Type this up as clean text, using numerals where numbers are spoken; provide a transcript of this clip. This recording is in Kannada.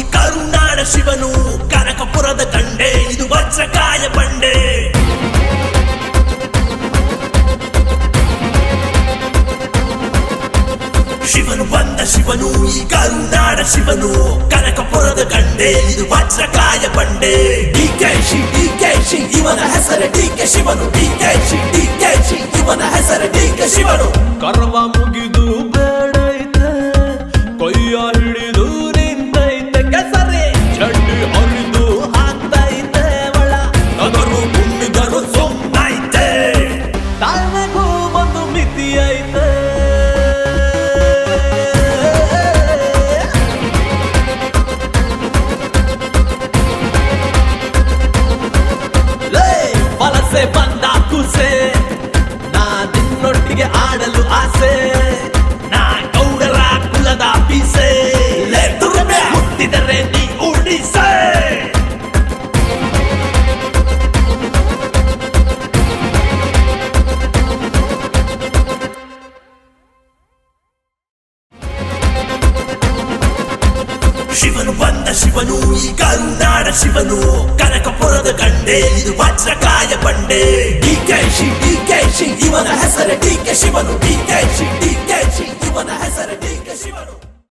ಕರುನಾಡ ಶಿವನು ಕನಕಪುರದ ಗಂಡೆ ಇದು ವಜ್ರಕಾಯ ಬಂಡೆ ಶಿವನು ಬಂದ ಶಿವನು ಈ ಕರುನಾಡ ಶಿವನು ಕನಕಪುರದ ಗಂಡೆ ಇದು ವಜ್ರಕಾಯ ಬಂಡೆ ಡಿಕೆಶಿ ಇವನ ಹೆಸರು ಡಿಕೆ ಶಿವನು ಡಿಕೆಶಿ ಇವನ ಹೆಸರು ಡಿಕೆ ಶಿವನು ಕರ್ವ ಮುಗಿದು ಬೇಡೈತೆ ಕೊಯ್ಯ ಹಿಡಿದು ನಿಂತೈತೆ ಕೆಸರೆ ಚಡ್ಡಿ ಹರಿದು ಹಾಕ್ತೈತೆ ಒಳ ನಗರು ಗುಂಡಿಗರು ಸುಮ್ಮೈತೆ ತಾಳ್ಮೆಗೂ ಒಂದು ಮಿತಿ ಐತೆ ವಲಸೆ ಬಂದ ಕುಸೆ ನಾ ನಿನ್ನೊಟ್ಟಿಗೆ ಆಡಲು ಆಸೆ ನಾ ಗೌಡರ ಕುಲದ ಬೀಸೆ ದುರ್ಮೆ ಹುಟ್ಟಿದರೆ ನೀ ಉಳಿಸೆ ಶಿವನು ಬಂದ ಶಿವನು ಈ ಕರುನಾಡ ಶಿವನು ಕನಕಪುರದ ಗಂಡೆ ಇದು ವಜ್ರಕಾಯ ಬಂಡೆ ಡಿಕೆಶಿ ಇವನ ಹೆಸರು ಡಿಕೆ ಶಿವನು ಡಿಕೆಶಿ ಇವನ ಹೆಸರು